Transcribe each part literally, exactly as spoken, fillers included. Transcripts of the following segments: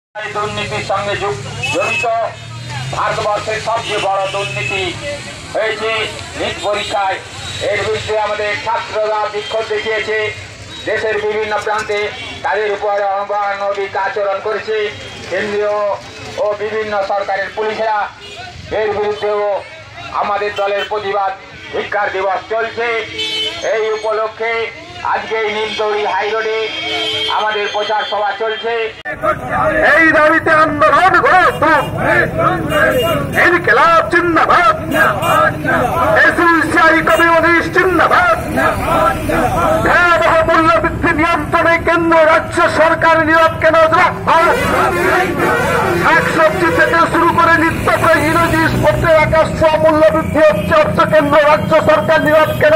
দুর্নীতির সঙ্গে জড়িত ভারতবর্ষের সবচেয়ে বড় দুর্নীতি হয়েছে নিট পরীক্ষায়। এর বিরুদ্ধে আমাদের ছাত্ররা বিক্ষোভ দেখিয়েছে, দেশের বিভিন্ন প্রান্তে তাদের উপরে অমানবিক আচরণ করেছে কেন্দ্রীয় ও বিভিন্ন সরকারের পুলিশেরা। এর বিরুদ্ধেও আমাদের দলের প্রতিবাদ ধিক্কার দিবস চলছে। এই উপলক্ষে আজকে নিমতৌড়ি হাইরোডে আমাদের প্রচার সভা চলছে। এই দাবিতে আন্দোলন ইনকিলাব জিন্দাবাদ, এসএসসি কমিউনিস্ট জিন্দাবাদ। ভয়াবহ মূল্যবৃদ্ধি নিয়ন্ত্রণে কেন্দ্র রাজ্য সরকার নীরব কেন? শাকসবজি থেকে শুরু করে নিত্য প্রয়োজনীয় জিনিসপত্রের আকাশ ছোঁয়া মূল্যবৃদ্ধি হচ্ছে, অর্থ কেন্দ্র রাজ্য সরকার নীরব কেন?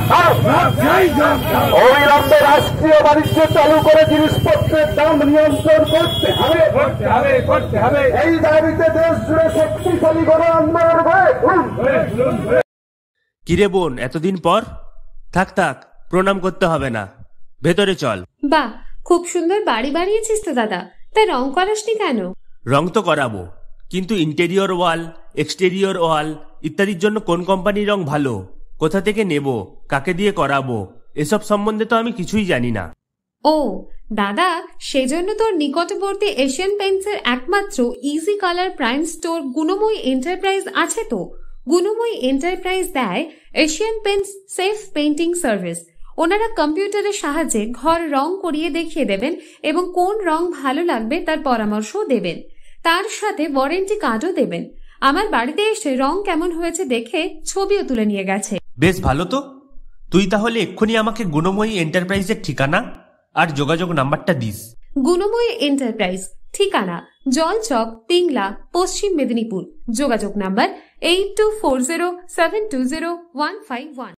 অবিলম্বে রাষ্ট্রীয় বাণিজ্য চালু করে জিনিসপত্রের দাম নিয়ন্ত্রণ করতে হবে। এই দাবিতে দেশ জুড়ে শক্তিশালী গণ আন্দোলন গড়ে। কিরে বোন, এতদিন পর? থাক থাক, প্রণাম করতে হবে না, ভেতরে চল। বাহ, খুব সুন্দর বাড়ি বানিয়েছিস তো দাদা, তাই রং করাসনি কেন? রং তো করাবো, কিন্তু ইন্টেরিয়র ওয়াল, এক্সটেরিয়র ওয়াল ইত্যাদির জন্য কোন কোম্পানির রং ভালো, কোথা থেকে নেব, কাকে দিয়ে করাবো, এসব সম্বন্ধে তো আমি কিছুই জানি না। ও দাদা, সেজন্য তোর নিকটবর্তী এশিয়ান পেইন্টসের একমাত্র easy colour prime store Gunamoyee enterprise আছে তো। গুণময়ী এন্টারপ্রাইজ দেয় Asian Paints safe painting service. ওনারা কম্পিউটারের সাহায্যে ঘর রং করিয়ে দেখিয়ে দেবেন এবং কোন রং ভালো লাগবে তার পরামর্শও দেবেন। তার সাথে ওয়ারেন্টি কার্ডও দেবেন। আমার বাড়িতে এসে রং কেমন হয়েছে দেখে ছবিও তুলে নিয়ে গেছে। বেশ ভালো তো। তুই তাহলে এক্ষুনি আমাকে গুণময়ী এন্টারপ্রাইজের ঠিকানা আর যোগাযোগ নাম্বারটা দিস। গুণময়ী এন্টারপ্রাইজ, ঠিকানা জলচক, তিংলা, পশ্চিম মেদিনীপুর। যোগাযোগ number eight two four zero seven two zero one five one.